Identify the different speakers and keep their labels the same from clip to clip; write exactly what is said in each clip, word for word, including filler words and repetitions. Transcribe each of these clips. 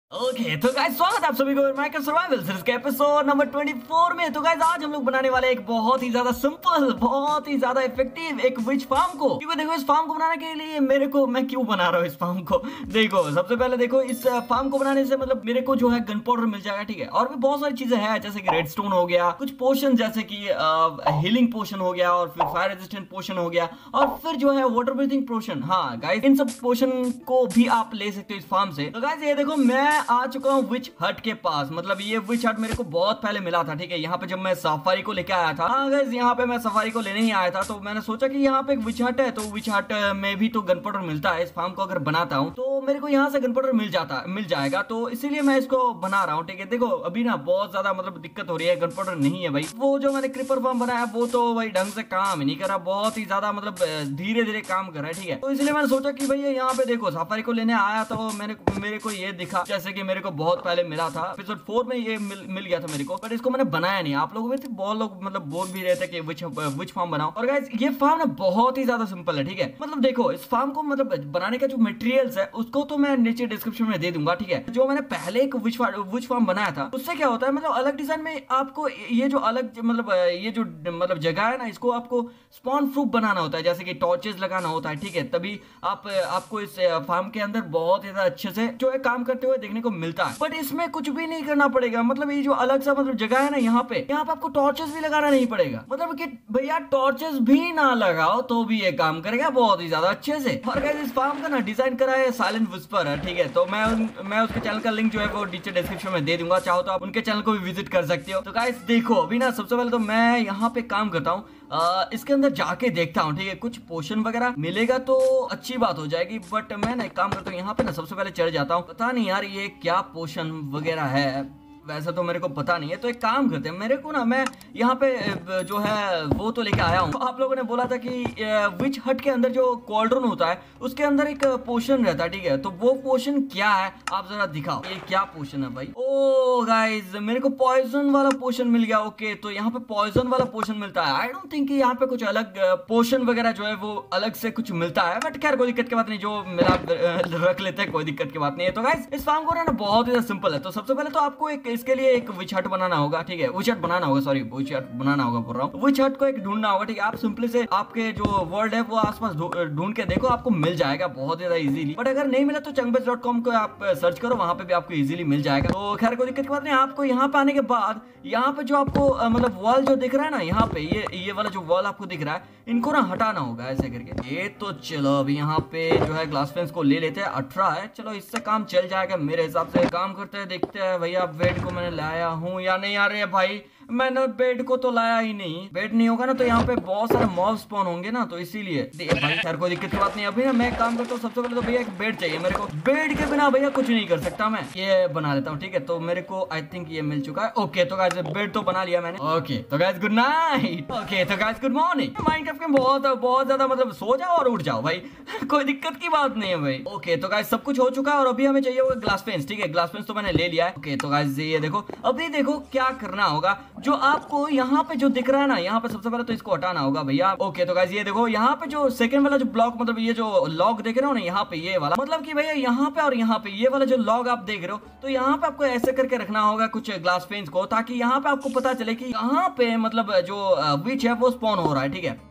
Speaker 1: Okay okay, तो guys स्वागत है आप सभी को माइनक्राफ्ट सर्वाइवल सीरीज के एपिसोड नंबर चौबीस में। तो गाइस आज हम लोग बनाने वाले एक बहुत ही ज्यादा सिंपल, बहुत ही ज्यादा इफेक्टिव एक विच फार्म को। क्योंकि देखो इस फार्म को बनाने के लिए मेरे को, मैं क्यों बना रहा हूँ इस फार्म को, देखो सबसे पहले देखो इस फार्म को बनाने से मतलब मेरे को जो है गन पाउडर मिल जाएगा, ठीक है। और भी बहुत सारी चीजें हैं जैसे कि रेडस्टोन हो गया, कुछ पोशन जैसे कि हीलिंग पोशन हो गया, और फिर फायर रेजिस्टेंट पोशन हो गया, और फिर जो है वाटर ब्रीथिंग पोशन। हाँ गाइस इन सब पोशन को भी आप ले सकते हो इस फार्म से। तो गाइस ये देखो मैं आ चुका हूँ विच हट के पास। मतलब ये विच हट मेरे को बहुत पहले मिला था, ठीक है। यहाँ पे जब मैं सफारी को लेके आया था, हाँ गाइस यहाँ पे मैं सफारी को लेने ही आया था, तो मैंने सोचा कि यहाँ पे एक विच हट है, तो विच हट में भी तो गन पाउडर मिलता है। इस फार्म को अगर बनाता हूँ तो मेरे को यहाँ से गन पाउडर मिल जाता मिल जाएगा, तो इसीलिए मैं इसको बना रहा हूँ, ठीक है। देखो अभी ना बहुत ज्यादा मतलब दिक्कत हो रही है, गन पाउडर नहीं है भाई। वो जो मैंने क्रिपर फार्म बनाया वो तो भाई ढंग से काम ही नहीं कर रहा, बहुत ही ज्यादा मतलब धीरे धीरे काम कर रहा है, ठीक है। तो इसलिए मैंने सोचा कि भैया यहाँ पे देखो सफारी को लेने आया तो मैंने मेरे को ये दिखा, जैसे कि मेरे को बहुत पहले मिला था एपिसोड फोर में, ये मिल, मिल गया था मेरे को, बट इसको मैंने बनाया नहीं। आप लोगों में से बहुत लोग मतलब बोल भी रहे थे कि विच विच फार्म बनाओ। और गाइस ये फार्म ना बहुत ही ज्यादा सिंपल है, ठीक है। मतलब देखो इस फार्म को मतलब बनाने का जो मटेरियल्स है उसको तो मैं नीचे डिस्क्रिप्शन में दे दूंगा, ठीक है। जो मैंने पहले एक विच विच फार्म बनाया था उससे क्या होता है, मतलब अलग डिजाइन में आपको ये जो अलग मतलब ये जो मतलब जगह है ना, इसको आपको स्पॉन प्रूफ बनाना होता है, जैसे कि टॉर्चेस लगाना होता है, ठीक है। तभी आप आपको इस फार्म के अंदर बहुत ही अच्छे से जो है काम करते हुए देखने को मिलता है। बट इसमें कुछ भी नहीं करना पड़ेगा, मतलब ये जो अलग सा मतलब जगह है ना, यहाँ पे यहाँ पे आपको टॉर्चेस भी लगाना नहीं पड़ेगा। मतलब कि भैया टॉर्चेस भी ना लगाओ तो भी ये काम करेगा बहुत ही ज्यादा अच्छे से। और गाइस इस फार्म का ना डिजाइन करा है साइलेंट विस्पर है, ठीक है। तो मैं मैं उसके चैनल का लिंक जो है वो नीचे डिस्क्रिप्शन में दे दूंगा, चाहो तो आप उनके चैनल को भी विजिट कर सकते हो। तो गाइस देखो अभी ना सबसे पहले तो मैं यहाँ पे काम करता हूँ, आ, इसके अंदर जाके देखता हूँ, ठीक है। कुछ पोशन वगैरह मिलेगा तो अच्छी बात हो जाएगी, बट मैं ना एक काम करता हूँ, यहाँ पे ना सबसे पहले चढ़ जाता हूँ। पता नहीं यार ये क्या पोशन वगैरह है, वैसे तो मेरे को पता नहीं है। तो एक काम करते हैं, मेरे को ना मैं यहाँ पे जो है वो तो लेके आया हूँ। आप लोगों ने बोला था कि विच हट के अंदर जो कॉल्ड्रन होता है उसके अंदर एक पोशन रहता है, ठीक है। तो वो पोशन क्या है आप जरा दिखाओ, ये क्या पोशन है भाई। ओ गाइस मेरे को पॉइजन वाला पोशन मिल गया। ओके तो यहाँ पे पॉइजन वाला पोशन मिलता है। आई डोंट थिंक यहाँ पे कुछ अलग पोशन वगैरह जो है वो अलग से कुछ मिलता है, बट खैर कोई दिक्कत की बात नहीं, जो मिला रख लेते हैं, कोई दिक्कत की बात नहीं है। तो गाइस इस फार्म को ना बहुत ही सिंपल है। तो सबसे पहले तो आपको एक इसके लिए एक विच हट बनाना होगा, ठीक है। विच हट बनाना होगा, सॉरी विच हट बनाना होगा बोल रहा हूँ। विच हट को एक ढूंढना होगा, ठीक है। आप सिंपली से आपके जो वर्ल्ड है वो आसपास ढूंढ के देखो, आपको मिल जाएगा बहुत ज्यादा इजीली। बट अगर नहीं मिला तो चंगबेस डॉट कॉम को आप सर्च करो, वहां पे भी आपको इजीली मिल जाएगा। तो खैर कोई दिक्कत की बात नहीं। आपको यहाँ पे आने के बाद यहाँ पे जो आपको मतलब वॉल जो दिख रहा है ना, यहाँ पे ये ये वाला जो वॉल आपको दिख रहा है, इनको ना हटाना होगा ऐसे करके। ये तो चलो अभी यहाँ पे जो है ग्लास फेंस को ले लेते हैं, अठारह है, चलो इससे काम चल जाएगा मेरे हिसाब से। काम करते हैं, देखते हैं भैया बेड को मैंने लाया हूँ या नहीं। आ रहे भाई मैंने बेड को तो लाया ही नहीं, बेड नहीं होगा ना तो यहाँ पे बहुत सारे मॉब स्पॉन होंगे ना, तो इसीलिए भाई खैर कोई दिक्कत की बात नहीं। अभी ना मैं काम करता हूँ, सबसे पहले तो भैया एक बेड चाहिए मेरे को। बेड के बिना भैया कुछ नहीं कर सकता मैं, ये बना लेता हूँ, ठीक है। तो मेरे को आई थिंक ये मिल चुका है। ओके तो गाइस बेड तो बना लिया मैंने। ओके तो गाइस गुड नाइट। ओके तो गाइस गुड मॉर्निंग। माइनक्राफ्ट में बहुत बहुत ज्यादा मतलब सो जाओ और उठ जाओ भाई कोई दिक्कत की बात नहीं है भाई। ओके तो गाइस सब कुछ हो चुका है और अभी हमें चाहिए होगा ग्लास फेंस, ठीक है। ग्लास फेंस तो मैंने ले लिया है। ओके तो गाइस ये देखो अभी देखो क्या करना होगा, जो आपको यहाँ पे जो दिख रहा है ना, यहाँ पे सबसे पहले तो इसको हटाना होगा भैया। ओके तो गाइस ये देखो यहाँ पे जो सेकंड वाला जो ब्लॉक मतलब ये जो लॉग देख रहे हो ना, यहाँ पे ये वाला मतलब कि भैया यहाँ पे और यहाँ पे ये वाला जो लॉग आप देख रहे हो, तो यहाँ पे आपको ऐसे करके रखना होगा कुछ ग्लास फेंस को, ताकि यहाँ पे आपको पता चले कि यहाँ पे मतलब जो विच है वो स्पॉन हो रहा है, ठीक है।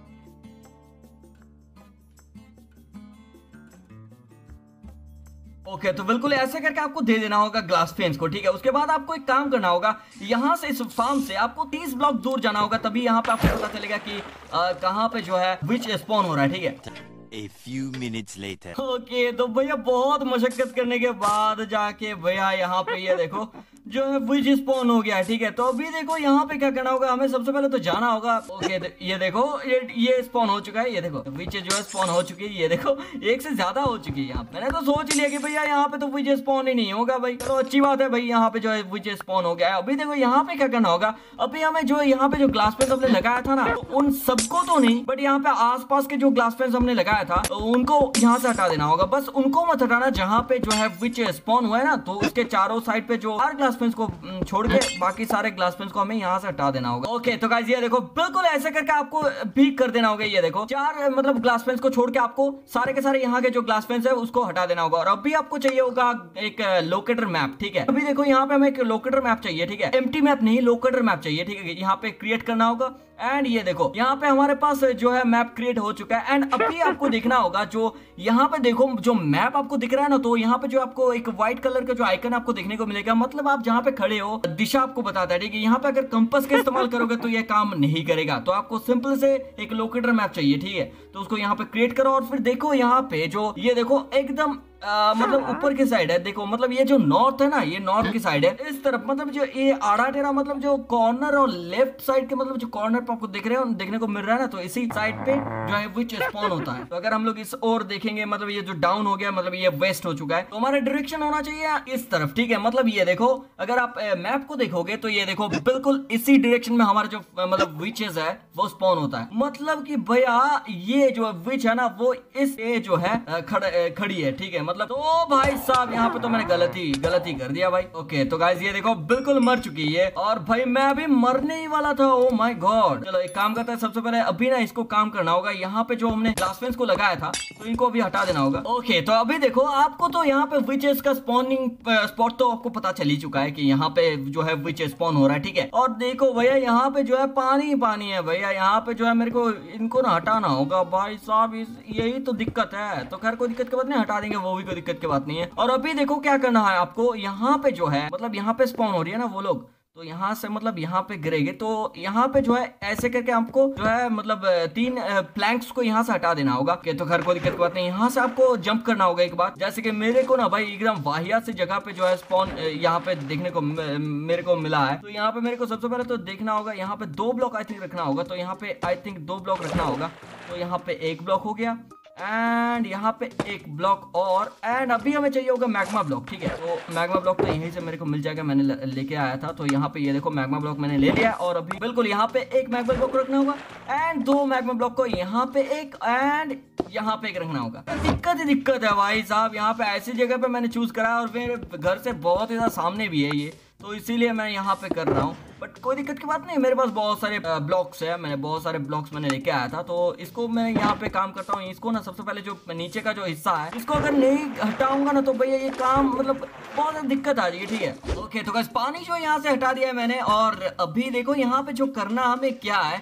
Speaker 1: ओके okay, तो बिल्कुल ऐसे करके आपको दे देना होगा ग्लास फेंस को, ठीक है। उसके बाद आपको एक काम करना होगा, यहाँ से इस फार्म से आपको तीस ब्लॉक दूर जाना होगा, तभी यहाँ पे आपको पता चलेगा कि कहाँ पे जो है विच स्पॉन हो रहा है, ठीक है।
Speaker 2: A few minutes later.
Speaker 1: Okay okay, तो भैया बहुत मशक्कत करने के बाद जाके भैया यहाँ पे ये देखो जो है विच स्पॉन हो गया, ठीक है। तो अभी देखो यहाँ पे क्या करना होगा, हमें सबसे पहले तो जाना होगा। ओके okay, ये देखो ये ये स्पॉन हो चुका है, ये देखो विच जो है स्पॉन हो चुकी है, ये देखो एक से ज्यादा हो चुकी है यहाँ। मैंने तो सोच लिया कि भैया यहाँ पे तो विच स्पॉन ही नहीं होगा भाई, तो अच्छी बात है भाई यहाँ पे जो है विच स्पॉन हो गया है। अभी देखो यहाँ पे क्या करना होगा, अभी हमें जो यहाँ पे जो ग्लास पेंस हमने लगाया था ना, उन सबको तो नहीं, बट यहाँ पे आसपास के जो ग्लास पेंस हमने लगाया था तो उनको यहाँ से हटा देना होगा। बस उनको मत हटाना जहाँ पे जो है विच स्पॉन हुआ है ना, तो उसके चारों साइड पे जो हर ग्लास पेन्स को छोड़ के बाकी सारे ग्लास पेन्स को हमें यहाँ से हटा देना होगा। ओके तो गाइस ये देखो बिल्कुल ऐसे करके आपको भी कर देना होगा। ये देखो चार मतलब ग्लास पेन्स को छोड़ के आपको सारे के सारे यहाँ के जो ग्लास पेन्स है उसको हटा देना होगा। और अभी आपको चाहिए होगा एक लोकेटर मैप, ठीक है। अभी देखो यहाँ पे हमें एक लोकेटर मैप चाहिए, ठीक है। एम्प्टी मैप नहीं, लोकेटर मैप चाहिए, ठीक है। यहाँ पे क्रिएट करना होगा एंड ये देखो यहाँ पे हमारे पास जो है मैप क्रिएट हो चुका है। एंड अभी आपको देखना होगा जो यहाँ पे देखो जो मैप आपको दिख रहा है ना, तो यहाँ पे जो आपको एक व्हाइट कलर का जो आइकन आपको देखने को मिलेगा, मतलब आप जहाँ पे खड़े हो दिशा आपको बताता है, ठीक है। यहाँ पे अगर कंपास का इस्तेमाल करोगे तो ये काम नहीं करेगा, तो आपको सिंपल से एक लोकेटर मैप चाहिए, ठीक है। तो उसको यहाँ पे क्रिएट करो और फिर देखो यहाँ पे जो ये देखो एकदम आ, मतलब ऊपर की साइड है, देखो मतलब ये जो नॉर्थ है ना, ये नॉर्थ की साइड है इस तरफ, मतलब जो ये आड़ा टेढ़ा मतलब जो कॉर्नर और लेफ्ट साइड के मतलब जो कॉर्नर पे आपको दिख रहे हो देखने को मिल रहा है ना, तो इसी साइड पे जो है विच स्पॉन होता है। तो अगर हम लोग इस ओर देखेंगे मतलब ये जो डाउन हो गया मतलब ये वेस्ट हो चुका है, तो हमारा डायरेक्शन होना चाहिए इस तरफ, ठीक है। मतलब ये देखो अगर आप मैप को देखोगे तो ये देखो बिल्कुल इसी डायरेक्शन में हमारा जो मतलब विचेस है वो स्पॉन होता है। मतलब कि भैया ये जो विच है ना वो इस जो है खड़ी है, ठीक है। मतलब तो भाई साहब यहाँ पे तो मैंने गलती गलती कर दिया भाई। ओके तो गाइस ये देखो बिल्कुल मर चुकी है और भाई मैं अभी मरने ही वाला था। Oh my God. चलो एक काम करता है, सबसे पहले अभी ना इसको काम करना होगा। यहाँ पे जो हमने ग्लास पेन्स को लगाया था तो इनको अभी हटा देना होगा। ओके तो अभी देखो आपको तो यहाँ पे विचेस का स्पॉनिंग स्पॉट तो आपको पता चल ही चुका है कि यहाँ पे जो है विच स्पॉन हो रहा है, ठीक है। और देखो भैया यहाँ पे जो है पानी पानी है भैया, यहाँ पे जो है मेरे को इनको ना हटाना होगा भाई साहब, यही तो दिक्कत है। तो खैर कोई दिक्कत की बात नहीं, हटा देंगे, वो भी कोई दिक्कत की बात नहीं है। और अभी देखो क्या करना है आपको, यहाँ पे जो है मतलब यहाँ पे स्पॉन हो रही है ना वो लोग, तो यहाँ से मतलब यहाँ पे गिरेंगे तो यहाँ पे जो है ऐसे करके आपको जो है मतलब तीन प्लैंक्स को यहाँ से हटा देना होगा। तो खैर कोई दिक्कत की बात नहीं, यहाँ से आपको जंप करना होगा एक बार। जैसे कि मेरे को ना भाई एकदम वाहियात सी जगह पे जो है स्पॉन यहाँ पे देखने को मेरे को मिला है। तो यहाँ पे मेरे को सबसे पहले तो देखना होगा, यहाँ पे दो ब्लॉक आई थिंक रखना होगा। तो यहाँ पे आई थिंक दो ब्लॉक रखना होगा। तो यहाँ पे एक ब्लॉक हो गया एंड यहाँ पे एक ब्लॉक और एंड अभी हमें चाहिए होगा मैग्मा ब्लॉक, ठीक है। तो मैग्मा ब्लॉक तो यहीं से मेरे को मिल जाएगा, मैंने लेके आया था। तो यहाँ पे ये देखो मैग्मा ब्लॉक मैंने ले लिया और अभी बिल्कुल यहाँ पे एक मैग्मा ब्लॉक रखना होगा एंड दो मैग्मा ब्लॉक को यहाँ पे एक एंड यहाँ पे एक रखना होगा। दिक्कत ही दिक्कत है भाई साहब, यहाँ पे ऐसी जगह पे मैंने चूज करा और मेरे घर से बहुत ही ज्यादा सामने भी है ये, तो इसीलिए मैं यहाँ पे कर रहा हूँ। बट कोई दिक्कत की बात नहीं, मेरे पास बहुत सारे ब्लॉक्स है, मैंने बहुत सारे ब्लॉक्स मैंने लेके आया था। तो इसको मैं यहाँ पे काम करता हूँ। इसको ना सबसे पहले जो नीचे का जो हिस्सा है इसको अगर नहीं हटाऊंगा ना तो भैया ये काम मतलब बहुत दिक्कत आ जाएगी, ठीक है। ओके तो गाइस पानी जो यहाँ से हटा दिया है मैंने और अभी देखो यहाँ पे जो करना हमें क्या है,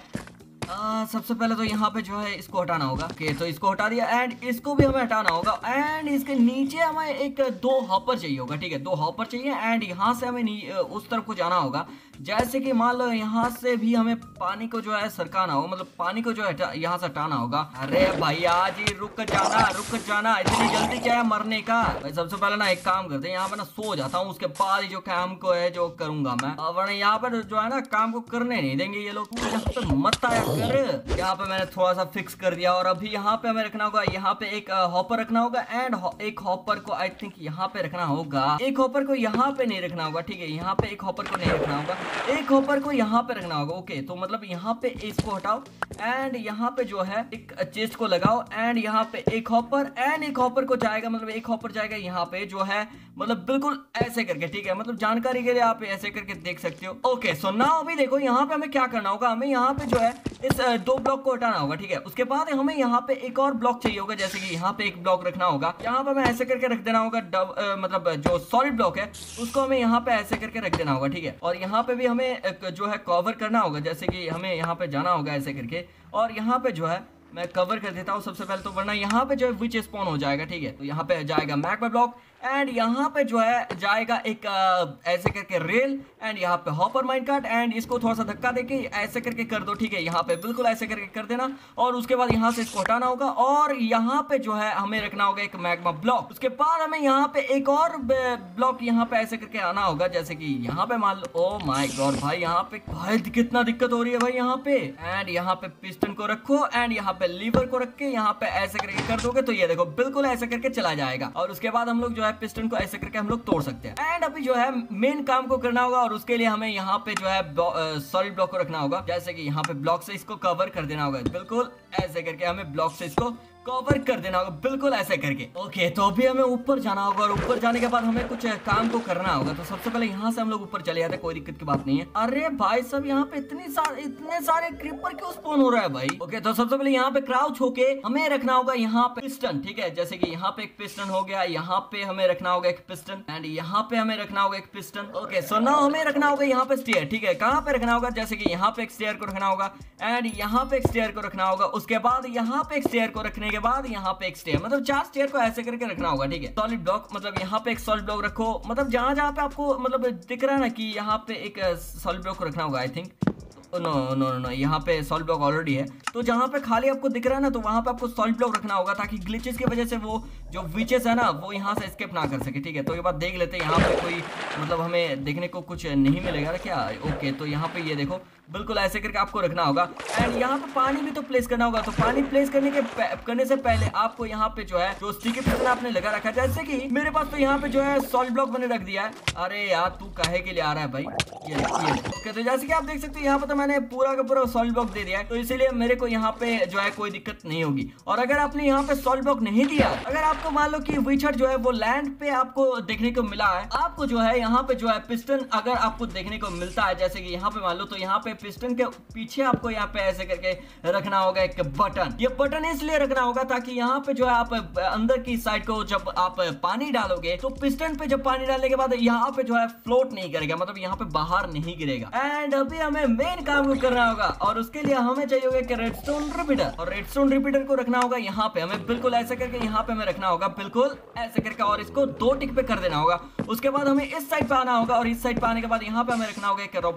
Speaker 1: आ, सबसे पहले तो यहाँ पे जो है इसको हटाना होगा। ओके तो इसको हटा दिया एंड इसको भी हमें हटाना होगा एंड इसके नीचे हमें एक दो हॉपर चाहिए होगा, ठीक है। दो हॉपर चाहिए एंड यहाँ से हमें उस तरफ को जाना होगा। जैसे कि मान लो यहाँ से भी हमें पानी को जो है सरकाना होगा, मतलब पानी को जो है यहाँ से हटाना होगा। अरे भैया जी रुक जाना रुक जाना, इतनी जल्दी क्या है मरने का। भाई सबसे पहले ना एक काम करते हैं, यहाँ पे ना सो जाता हूँ, उसके बाद जो काम को है जो करूंगा मैं। वरना यहाँ पर जो है ना काम को करने नहीं देंगे ये लोग, यहाँ पे मत आया कर। यहाँ पे मैंने थोड़ा सा फिक्स कर दिया और अभी यहाँ पे हमें रखना होगा, यहाँ पे एक हॉपर रखना होगा एंड एक हॉपर को आई थिंक यहाँ पे रखना होगा। एक हॉपर को यहाँ पे नहीं रखना होगा, ठीक है। यहाँ पे एक हॉपर को नहीं रखना होगा, एक हॉपर को यहाँ पे रखना होगा। ओके तो मतलब यहाँ पे इसको हटाओ एंड यहाँ पे जो है एक चेस्ट को लगाओ एंड यहाँ पे एक हॉपर एंड एक हॉपर को जाएगा, मतलब एक हॉपर जाएगा यहाँ पे जो है मतलब बिल्कुल ऐसे करके, ठीक है। मतलब जानकारी के लिए आप ऐसे करके देख सकते हो। ओके सो नाउ अभी देखो यहाँ पे हमें क्या करना होगा, हमें यहाँ पे जो है इस दो ब्लॉक को हटाना होगा, ठीक है। उसके बाद हमें यहाँ पे एक और ब्लॉक चाहिए होगा, जैसे कि यहाँ पे एक ब्लॉक रखना होगा, यहाँ पे हमें ऐसे करके रख देना होगा। डब आ, मतलब जो सॉलिड ब्लॉक है उसको हमें यहाँ पे ऐसे करके रख देना होगा, ठीक है। और यहाँ पे भी हमें जो है कवर करना होगा, जैसे कि हमें यहाँ पे जाना होगा ऐसे करके और यहाँ पे जो है मैं कवर कर देता हूँ सबसे पहले तो, वरना यहाँ पे जो है विच स्पॉन हो जाएगा, ठीक है। तो यहाँ पे जाएगा मैग्मा ब्लॉक एंड यहाँ पे जो है जाएगा एक आ, ऐसे करके रेल एंड यहाँ पे हॉपर माइनकार्ट एंड इसको थोड़ा सा धक्का देके ऐसे करके कर दो, ठीक है। यहाँ पे बिल्कुल ऐसे करके कर देना और उसके बाद यहाँ से इसको हटाना होगा और यहाँ पे जो है हमें रखना होगा एक मैग्मा ब्लॉक। उसके बाद हमें यहाँ पे एक और ब्लॉक यहाँ पे ऐसे करके आना होगा, जैसे कि यहाँ पे मान लो। ओ माय गॉड भाई यहाँ पे भाई कितना दिक्कत हो रही है भाई यहाँ पे। एंड यहाँ पे पिस्टन को रखो एंड यहाँ पे लीवर को रख के यहाँ पे ऐसे करके कर दोगे तो ये देखो बिल्कुल ऐसे करके चला जाएगा और उसके बाद हम लोग जो है पिस्टन को ऐसे करके हम लोग तोड़ सकते हैं। एंड अभी जो है मेन काम को करना होगा और उसके लिए हमें यहाँ पे जो है सॉलिड ब्लॉक को रखना होगा, जैसे कि यहाँ पे ब्लॉक से इसको कवर कर देना होगा, बिल्कुल ऐसे करके हमें ब्लॉक से इसको कवर कर देना होगा बिल्कुल ऐसे करके। ओके तो अभी हमें ऊपर जाना होगा और ऊपर जाने के बाद हमें कुछ काम को करना होगा। तो सबसे पहले यहाँ से हम लोग ऊपर चले जाते हैं, कोई दिक्कत की बात नहीं है। अरे भाई सब यहाँ पे इतनी सारे इतने सारे क्रीपर क्यों स्पॉन हो रहा है भाई। ओके तो सबसे पहले यहाँ पे क्राउच होके हमें रखना होगा यहाँ पे पिस्टन, ठीक है। जैसे कि यहाँ पे एक पिस्टन हो गया, यहाँ पे हमें रखना होगा एक पिस्टन एंड यहाँ पे हमें रखना होगा एक पिस्टन। ओके सो नाउ हमें रखना होगा यहाँ पे स्टेयर, ठीक है। कहाँ पे रखना होगा, जैसे कि यहाँ पे एक स्टेयर को रखना होगा एंड यहाँ पे एक स्टेयर को रखना होगा। उसके बाद यहाँ पे एक स्टेयर को रखने के बाद यहाँ पे एक स्टेयर, मतलब चार स्टेयर को ऐसे करके रखना होगा, ठीक है। सॉलिड ब्लॉक, मतलब यहाँ पे एक सॉलिड ब्लॉक रखो, मतलब जहां जहां पे आपको मतलब दिख रहा है ना कि यहाँ पे एक सॉलिड ब्लॉक को रखना होगा। I think no no no यहाँ पे सॉलिड ब्लॉक ऑलरेडी है, तो जहाँ पे खाली आपको दिख रहा है ना तो वहां पे आपको सॉलिड ब्लॉक रखना होगा ताकि ग्लिचेस की वजह से वो जो विचेस है ना वो यहाँ से एस्केप ना कर सके, ठीक है। तो ये बात देख लेते हैं, यहाँ पे कोई मतलब हमें देखने को कुछ नहीं मिलेगा ना क्या। ओके तो यहाँ पे ये देखो बिल्कुल ऐसे करके आपको रखना होगा एंड यहाँ पे पानी भी तो प्लेस करना होगा। तो पानी प्लेस करने के करने से पहले आपको यहाँ पे जो है जो स्टिकी पिस्टन आपने लगा रखा है, जैसे कि मेरे पास तो यहाँ पे जो है सॉलिड ब्लॉक मैंने रख दिया है। अरे यार तू काहे के लिए आ रहा है भाई, ये ये ओके तो जैसे कि आप देख सकते हो यहाँ पे तो मैंने पूरा का पूरा सॉलिड ब्लॉक दे दिया है, तो इसीलिए मेरे को यहाँ पे जो है कोई दिक्कत नहीं होगी। और अगर आपने यहाँ पे सॉलिड ब्लॉक नहीं दिया, अगर आपको मान लो कि विचर जो है वो लैंड पे आपको देखने को मिला है, आपको जो है यहाँ पे जो है पिस्टन अगर आपको देखने को मिलता है, जैसे कि यहाँ पे मान लो, तो यहाँ पे पिस्टन के पीछे आपको यहाँ पे ऐसे करके रखना होगा एक बटन। ये बटन इसलिए रखना होगा ताकि यहाँ पे जो है आप अंदर की साइड को जब आप पानी डालोगे तो पिस्टन पे जब पानी डालने के बाद यहाँ पे जो है फ्लोट नहीं करेगा, मतलब यहाँ पे बाहर नहीं गिरेगा। एंड अभी हमें मेन काम करना होगा और उसके लिए हमें चाहिए होगा एक रेडस्टोन रिपीटर, और रेडस्टोन रिपीटर को रखना होगा यहाँ पे हमें बिल्कुल ऐसे करके यहाँ पे हमें रखना होगा बिल्कुल ऐसे करके, और इसको दो टिक पे कर देना होगा। उसके बाद हमें इस साइड पे आना होगा और इस साइड पे आने के बाद यहाँ पे हमें रखना होगा एक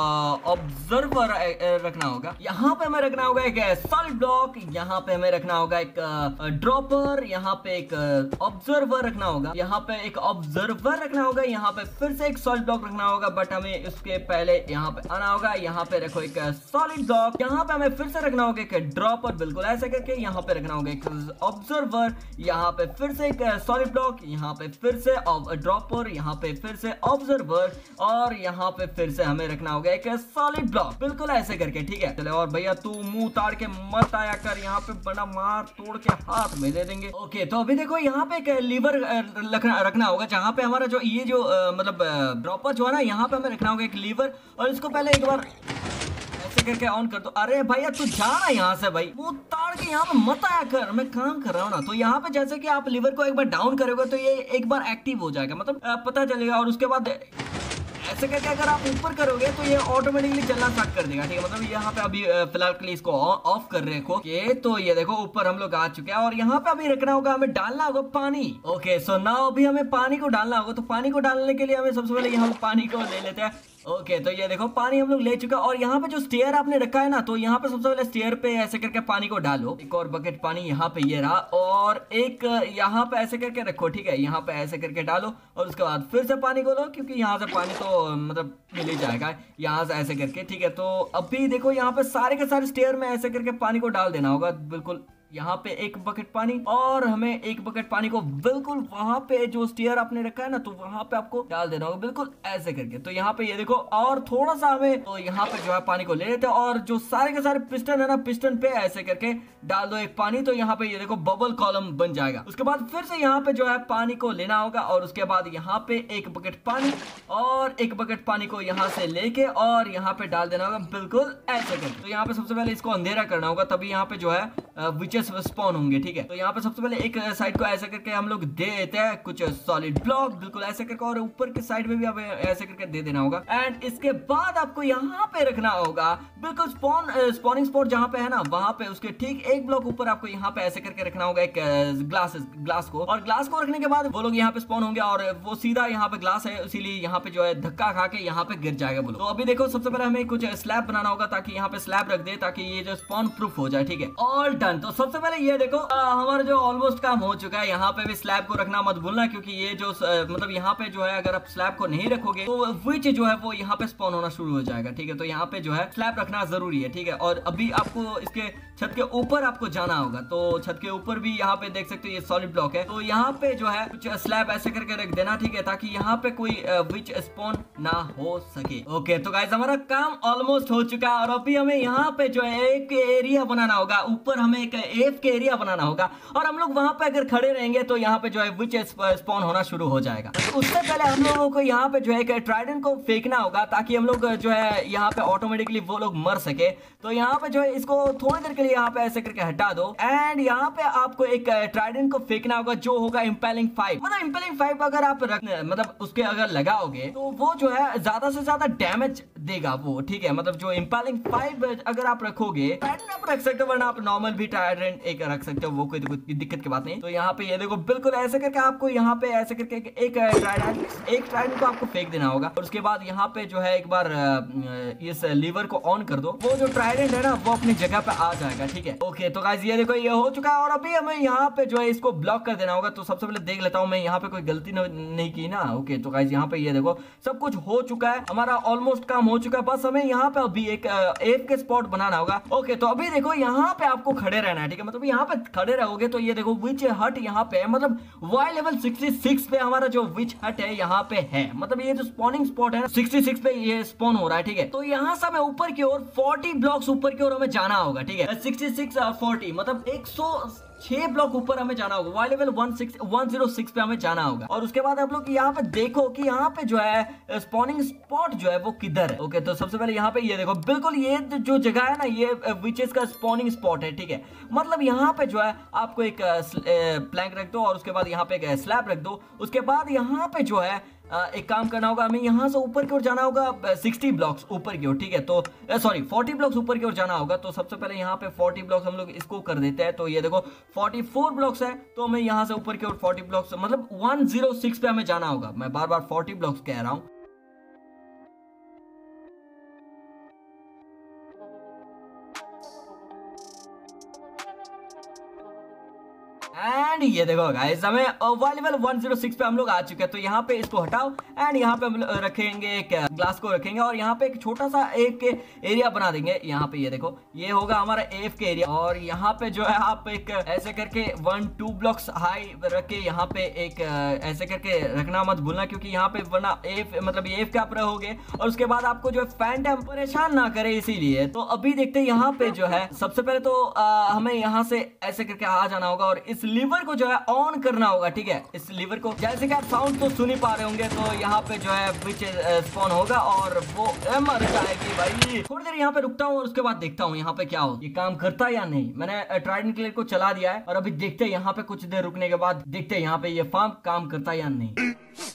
Speaker 1: ऑब्जर्वर रखना होगा, यहाँ पे हमें रखना होगा एक सॉलिड ब्लॉक, यहाँ पे हमें रखना होगा एक ड्रॉपर, यहाँ पे एक ऑब्जर्वर रखना होगा, यहाँ पे एक ऑब्जर्वर रखना होगा, यहाँ पे फिर से एक सॉलिड ब्लॉक रखना होगा, बट हमें इसके पहले यहाँ पे आना होगा। यहाँ पे रखो एक सॉलिड ब्लॉक, यहाँ पे हमें फिर से रखना होगा एक ड्रॉपर बिल्कुल ऐसे करके, यहाँ पे रखना होगा एक ऑब्जर्वर, यहाँ पे फिर से एक सॉलिड ब्लॉक, यहाँ पे फिर से ड्रॉपर, यहाँ पे फिर से ऑब्जर्वर, और यहाँ पे फिर से हमें रखना होगा एक सॉलिड ब्लॉक बिल्कुल ऐसे करके, ठीक है। चले और भैया तू मुंह ताड़ के मत आया कर, यहाँ पे बड़ा मार तोड़ के हाथ में दे देंगे। ओके तो अभी देखो यहाँ पे एक लीवर रखना रखना होगा, जहाँ पे हमारा जो ये जो आ, मतलब ड्रॉपर जो है ना, यहाँ पे हमें रखना होगा एक लीवर, और इसको पहले एक बार ऐसे करके ऑन कर दो। अरे भैया तू जाना यहाँ से भाई, मुंह ताड़ के यहाँ पे मत आया कर, मैं काम कर रहा हूँ ना। तो यहाँ पे जैसे कि आप लीवर को एक बार डाउन करोगे तो ये एक बार एक्टिव हो जाएगा, मतलब पता चलेगा, और उसके बाद ऐसे करके अगर आप ऊपर करोगे तो ये ऑटोमेटिकली चलना स्टार्ट कर देगा, ठीक है। मतलब यहाँ पे अभी फिलहाल के लिए इसको ऑफ कर रखो। ये तो ये देखो ऊपर हम लोग आ चुके हैं, और यहाँ पे अभी रखना होगा, हमें डालना होगा पानी। ओके सो नाउ अभी हमें पानी को डालना होगा, तो पानी को डालने के लिए हमें सबसे पहले यहाँ पानी को ले लेते हैं। ओके okay, तो ये देखो पानी हम लोग ले चुका, और यहाँ पे जो स्टेयर आपने रखा है ना, तो यहाँ पे सबसे पहले स्टेयर पे ऐसे करके पानी को डालो, एक और बकेट पानी यहाँ पे ये रहा, और एक यहाँ पे ऐसे करके रखो, ठीक है। यहाँ पे ऐसे करके डालो और उसके बाद फिर से पानी को लो, क्योंकि यहाँ से पानी तो मतलब मिल ही जाएगा यहाँ से ऐसे करके, ठीक है। तो अभी देखो यहाँ पे सारे के सारे स्टेयर में ऐसे करके पानी को डाल देना होगा बिल्कुल। यहाँ पे एक बकेट पानी, और हमें एक बकेट पानी को बिल्कुल वहां पे जो स्टेयर आपने रखा है ना, तो वहां पे आपको डाल देना होगा बिल्कुल ऐसे करके। तो यहाँ पे ये देखो, और थोड़ा सा हमें तो यहाँ पे जो है पानी को ले लेते हैं, और जो सारे के सारे पिस्टन है ना, पिस्टन पे ऐसे करके डाल दो एक पानी, तो यहाँ पे ये देखो बबल कॉलम बन जाएगा। उसके बाद फिर से यहाँ पे जो है पानी को लेना होगा, और उसके बाद यहाँ पे एक बकेट पानी और एक बकेट पानी को यहाँ से लेके और यहाँ पे डाल देना होगा बिल्कुल ऐसे करके। तो यहाँ पे सबसे पहले इसको अंधेरा करना होगा, तभी यहाँ पे जो है विचेस स्पॉन होंगे, ठीक है। तो यहाँ पे सबसे पहले एक साइड को ऐसे करके हम लोग दे देते हैं कुछ सॉलिड ब्लॉक बिल्कुल ऐसे करके, और ऊपर के साइड में भी आप ऐसे करके दे देना होगा। एंड इसके बाद आपको यहाँ पे रखना होगा बिल्कुल स्पॉन स्पॉनिंग स्पॉट जहाँ पे है ना, वहां पे उसके ठीक एक ब्लॉक ऊपर आपको यहाँ पे ऐसे करके रखना होगा एक ग्लास ग्लास को, और ग्लास को रखने के बाद वो लोग यहाँ पे स्पॉन होंगे, और वो सीधा यहाँ पे ग्लास है, इसीलिए यहाँ पे जो है धक्का खा के यहाँ पे गिर जाएगा वो लोग। तो अभी देखो सबसे पहले हमें कुछ स्लैब बनाना होगा, ताकि यहाँ पे स्लैब रख दे, ताकि ये जो स्पॉन प्रूफ हो जाए, ठीक है। All done. तो सबसे पहले ये देखो हमारा जो ऑलमोस्ट काम हो चुका है, यहाँ पे भी स्लैब को रखना मत भूलना, क्योंकि ये जो मतलब यहाँ पे जो है अगर आप स्लैब को नहीं रखोगे तो विच जो है वो यहाँ पे स्पॉन होना शुरू हो जाएगा, ठीक है। तो यहाँ पे जो है स्लैब रखना जरूरी है, ठीक है। और अभी आपको इसके छत के ऊपर आपको जाना होगा, तो छत के ऊपर भी यहाँ पे देख सकते हो ये सॉलिड ब्लॉक है, तो यहाँ पे जो है कुछ स्लैब ऐसे करके रख देना, ठीक है, ताकि यहाँ पे कोई विच स्पॉन ना हो सके। ओके तो गाइस हमारा काम ऑलमोस्ट हो चुका है, और अभी हमें यहाँ पे जो है एक एरिया बनाना होगा, ऊपर हमें एक एफ के एरिया बनाना होगा और हम लोग वहां पे अगर खड़े रहेंगे तो यहाँ पे जो है विच स्पॉन होना शुरू हो जाएगा। उससे पहले हम लोगों को यहाँ पे जो है ट्राइडेंट को फेंकना होगा ताकि हम लोग जो है यहाँ पे ऑटोमेटिकली वो लोग मर सके। तो यहाँ पे जो है इसको थोड़ी देर के लिए यहाँ पे ऐसे करके हटा दो एंड यहाँ पे आपको एक ट्राइडेंट को फेंकना होगा जो होगा इंपेलिंग फाइव। मतलब इंपेलिंग फाइव अगर आप रख मतलब उसके अगर लगाओगे तो वो जो है ज्यादा से ज्यादा डैमेज देगा वो, ठीक है। मतलब जो इंपेलिंग फाइव अगर आप रखोगे, ट्राइडेंट आप रख सकते हो वरना आप नॉर्मल भी ट्राइडेंट एक रख सकते हो, वो कोई दिक्कत की बात नहीं। तो यहाँ पे ये देखो बिल्कुल ऐसे करके आपको यहाँ पे ऐसे करके एक ट्राइडेंट एक ट्राइडेंट को आपको फेंक देना होगा और उसके बाद यहाँ पे जो है एक बार इस लीवर को ऑन कर दो, वो जो ट्राइडेंट है ना वो अपनी जगह पे आ जाएगा, ठीक है। ओके तो गाइस ये देखो ये हो चुका है और अभी हमें यहाँ पे जो है इसको ब्लॉक कर देना होगा। तो सबसे पहले देख लेता हूँ मैं यहाँ पे कोई गलती नहीं की ना। ओके तो गाइस यहाँ पे ये देखो सब कुछ हो चुका है, हमारा ऑलमोस्ट काम हो चुका है, बस हमें यहाँ पे अभी एक एफ के स्पॉट बनाना होगा। ओके तो अभी देखो यहाँ पे आपको खड़े रहना है, ठीक है। मतलब यहाँ पे खड़े रहोगे तो ये देखो विच हट यहाँ पे है, मतलब वाई लेवल सिक्सटी सिक्स पे हमारा जो विच हट है यहाँ पे है। मतलब ये जो स्पॉनिंग स्पॉट है सिक्सटी सिक्स पे ये स्पॉन हो रहा है, ठीक है। तो यहाँ से हमें ऊपर की ओर फोर्टी ब्लॉक्स ऊपर की ओर हमें जाना होगा, ठीक है। सिक्सटी सिक्स और फोर्टी मतलब एक सौ छह ब्लॉक ऊपर हमें जाना होगा, Y level one zero six पे हमें जाना होगा। और उसके बाद आप लोग यहाँ पे देखो कि यहाँ पे जो है स्पॉनिंग स्पॉट जो है वो किधर है। ओके तो सबसे पहले यहाँ पे ये देखो बिल्कुल ये जो जगह है ना ये विचेस का स्पॉनिंग स्पॉट है, ठीक है। मतलब यहाँ पे जो है आपको एक प्लैंक रख दो और उसके बाद यहाँ पे एक स्लैब रख दो। उसके बाद यहाँ पे जो है एक काम करना होगा, हमें यहाँ से ऊपर की ओर जाना होगा सिक्सटी ब्लॉक्स ऊपर की ओर, ठीक है। तो सॉरी फोर्टी ब्लॉक्स ऊपर की ओर जाना होगा। तो सबसे पहले यहाँ पे फोर्टी ब्लॉक्स हम लोग इसको कर देते हैं। तो ये देखो फोर्टी फोर ब्लॉक्स है तो हमें यहाँ से ऊपर की ओर फोर्टी ब्लॉक्स मतलब वन जीरो सिक्स पे हमें जाना होगा। मैं बार बार फोर्टी ब्लॉक्स कह रहा हूँ। एंड ये देखो गाइस हमें Y level one zero six पे हम लोग आ चुके हैं। तो यहाँ पे इसको हटाओ एंड यहाँ पे हम रखेंगे एक ग्लास को रखेंगे और यहाँ पे एक छोटा सा एक एरिया बना देंगे। यहाँ पे ये देखो ये होगा हमारा एफ के एरिया और यहाँ पे जो है आप एक ऐसे करके वन टू ब्लॉक्स हाई रख के यहाँ पे एक ऐसे करके रखना मत भूलना, क्योंकि यहाँ पे वरना एफ मतलब एफ के आप रहोगे और उसके बाद आपको जो है फैंटम परेशान ना करे, इसीलिए। तो अभी देखते हैं यहाँ पे जो है सबसे पहले तो आ, हमें यहाँ से ऐसे करके आ जाना होगा और इस लीवर को जो है ऑन करना होगा, ठीक है। इस लीवर को जैसे कि आप साउंड तो सुन ही पा रहे होंगे। तो यहाँ पे जो है विच स्पॉन होगा और वो मर जाएगी भाई। थोड़ी देर यहाँ पे रुकता हूँ और उसके बाद देखता हूँ यहाँ पे क्या हो, ये काम करता है या नहीं। मैंने ट्राइडेंट क्लियर को चला दिया है और अभी देखते हैं यहाँ पे कुछ देर रुकने के बाद देखते हैं यहाँ पे ये फार्म काम करता है या नहीं।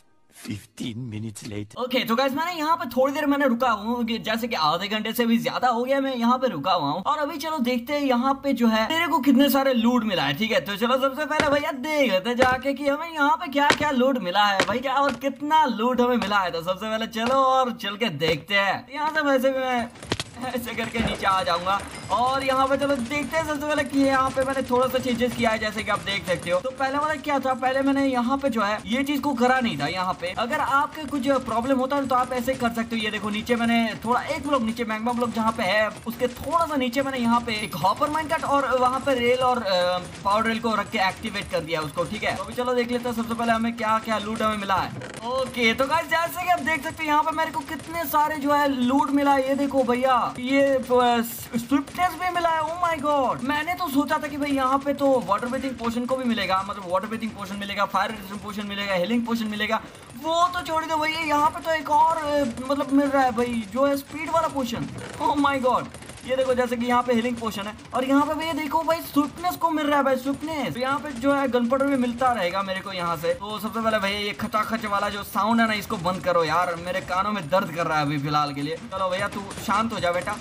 Speaker 2: Fifteen minutes later.
Speaker 1: ओके तो गाइस मैंने यहाँ पे थोड़ी देर मैंने रुका हूँ, जैसे कि आधे घंटे से भी ज्यादा हो गया मैं यहाँ पे रुका हुआ हूँ। और अभी चलो देखते हैं यहाँ पे जो है मेरे को कितने सारे लूट मिला है, ठीक है। तो चलो सबसे पहले भैया देख लेते जाके कि हमें यहाँ पे क्या क्या लूट मिला है भाई, क्या और कितना लूट हमें मिला है। तो सबसे पहले चलो और चल के देखते हैं। यहाँ से वैसे भी मैं ऐसे करके नीचे आ जाऊंगा और यहाँ पे चलो देखते हैं। सबसे पहले कि यहाँ पे मैंने थोड़ा सा चेंजेस किया है, जैसे कि आप देख सकते हो। तो पहले वाला क्या था, पहले मैंने यहाँ पे जो है ये चीज को करा नहीं था। यहाँ पे अगर आपके कुछ प्रॉब्लम होता है तो आप ऐसे कर सकते हो। ये देखो नीचे मैंने थोड़ा एक ब्लॉक नीचे मैग्मा ब्लॉक जहाँ पे है उसके थोड़ा सा नीचे मैंने यहाँ पे एक हॉपर माइनकार्ट और वहाँ पे रेल और पावर रेल को रख के एक्टिवेट कर दिया उसको, ठीक है। तो अभी चलो देख लेते हैं सबसे पहले हमें क्या क्या लूट हमें मिला है। ओके तो गाइस जैसे कि आप देख सकते हो यहाँ पे मेरे को कितने सारे जो है लूट मिला है। ये देखो भैया ये स्विफ्टनेस भी मिला है। ओ माय गॉड, मैंने तो सोचा था कि भाई यहाँ पे तो वाटर ब्रीथिंग पोशन को भी मिलेगा, मतलब वाटर ब्रीथिंग पोशन मिलेगा, फायर रेजिस्टेंट पोशन मिलेगा, हीलिंग पोशन मिलेगा। वो तो छोड़ दो भैया, यहाँ पे तो एक और मतलब मिल रहा है भाई जो है स्पीड वाला पोशन। ओ माय गॉड ये देखो जैसे कि यहाँ पे हीलिंग पोशन है और यहाँ पे भैया देखो भाई स्विफ्टनेस को मिल रहा है भाई स्विफ्टनेस। तो यहाँ पे जो है गन पाउडर भी मिलता रहेगा मेरे को यहाँ से। तो सबसे पहले भैया ये खचाखच वाला जो साउंड है ना इसको बंद करो यार, मेरे कानों में दर्द कर रहा है अभी फिलहाल के लिए। चलो भैया तू शांत हो जा बेटा।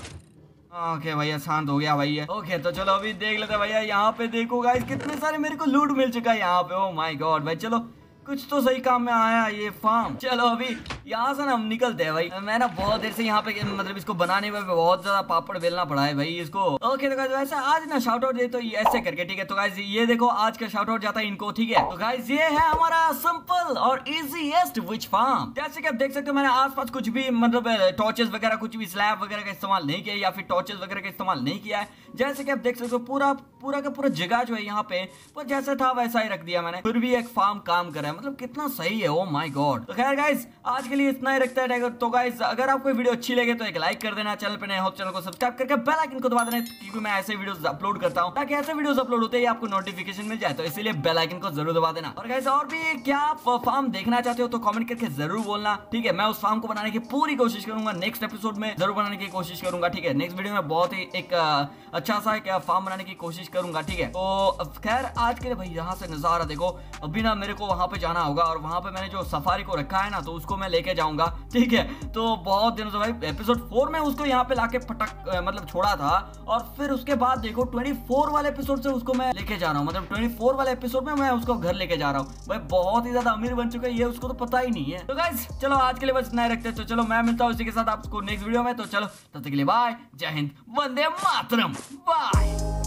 Speaker 1: ओके भैया शांत हो गया भैया। ओके तो चलो अभी देख लेते भैया। यहाँ पे देखो गाइस कितने सारे मेरे को लूट मिल चुका है यहाँ पे। ओ माय गॉड भाई चलो कुछ तो सही काम में आया ये फार्म। चलो अभी यहाँ से ना हम निकलते हैं भाई। मैं ना बहुत देर से यहाँ पे मतलब इसको बनाने में बहुत ज्यादा पापड़ बेलना पड़ा है भाई इसको। ओके तो गाइस वैसे आज ना शाउट आउट दे तो ऐसे करके, ठीक है। तो गाइस ये देखो आज का शाउट आउट जाता है इनको, ठीक है। तो गाइस ये है हमारा सिंपल और इजीएस्ट विच फार्म। जैसे कि आप देख सकते हो मैंने आसपास कुछ भी मतलब टॉर्चेस वगैरह कुछ भी स्लैब वगैरह का इस्तेमाल नहीं किया या फिर टॉर्चेस वगैरह का इस्तेमाल नहीं किया है। जैसे कि आप देख सकते हो पूरा पूरा का पूरा जगह जो है यहाँ पे पर जैसा था वैसा ही रख दिया मैंने, फिर भी एक फार्म काम कर रहा है, मतलब कितना सही है। Oh my God. तो खैर गाइस आज के लिए इतना ही रखता है टाइगर। तो गाइस अगर आपको वीडियो अच्छी लगे तो एक लाइक कर देना, चैनल पे नए हो चैनल को सब्सक्राइब करके बेल आइकन को दबा देना, क्योंकि मैं ऐसे वीडियोस अपलोड करता हूँ, ताकि ऐसे वीडियोस अपलोड होते ही आपको नोटिफिकेशन मिल जाए, तो इसीलिए बेल आइकन को जरूर दबा देना। और गाइस और भी क्या आप फार्म देखना चाहते हो तो कमेंट करके जरूर बोलना, ठीक है। मैं उस फार्म को बनाने की पूरी कोशिश करूंगा, नेक्स्ट एपिसोड में जरूर बनाने की कोशिश करूंगा, ठीक है। नेक्स्ट वीडियो में बहुत ही एक अच्छा सा एक फार्म बनाने की कोशिश करूंगा, ठीक है। तो खैर आज के लिए भाई यहाँ से नजारा देखो, अभी ना मेरे को वहां पे जाना होगा, और वहां पे मैंने जो सफारी को रखा है ना तो उसको मैं लेके जाऊंगा, ठीक है। तो बहुत दिनों से भाई एपिसोड फोर में उसको यहाँ पे लाके पटक मतलब छोड़ा था, और फिर उसके बाद देखो ट्वेंटी फोर वाले एपिसोड से उसको मैं लेके जा रहा हूँ, मतलब ट्वेंटी फोर वाले एपिसोड में मैं उसको घर लेके जा रहा हूँ। भाई बहुत ही ज्यादा अमीर बन चुका है ये, उसको तो पता ही नहीं है। तो गाइस चलो आज के लिए बस इतना ही रखते हैं, तो चलो मैं मिलता हूँ इसी के साथ आपको नेक्स्ट वीडियो में। तो चलो तब तक के लिए बाय, जय हिंद, वंदे मातरम, बाय।